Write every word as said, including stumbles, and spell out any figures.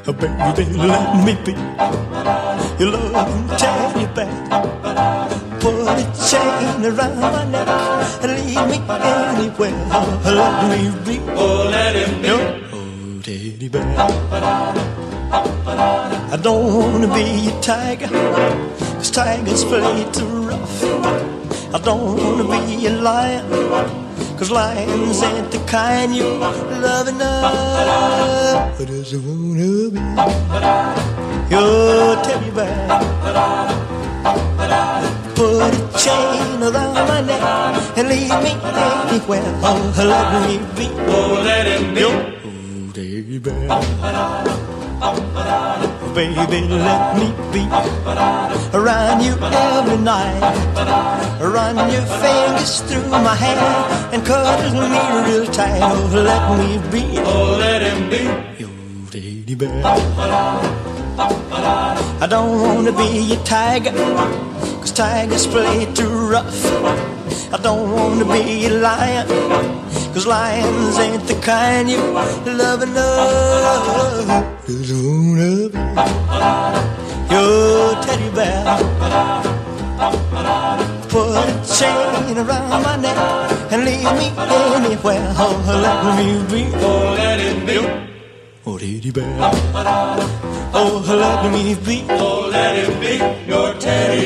Baby, let me be your loving teddy bear. Put a chain around my neck and lead me anywhere. Let me be, oh, let him be your oh, teddy bear. I don't wanna be a tiger, 'cause tigers play too rough. I don't wanna be a lion, 'cause lions ain't the kind you love enough. I just wanna be your teddy bear. Put a chain around my neck and lead me anywhere. Oh, let me be, oh, let him be your oh, teddy bear. Baby, let me be around you every night. Run your fingers through my hair and cuddle me real tight. Oh, let me be, oh, let him be your teddy bear. I don't wanna be a tiger, 'cause tigers play too rough. I don't wanna be a lion, 'cause lions ain't the kind you love enough. Just wanna be your teddy bear. Put a chain around my neck and lead me anywhere. Oh, let me be, oh, let him be oh, teddy bear. Oh, let me be, oh, let him be your teddy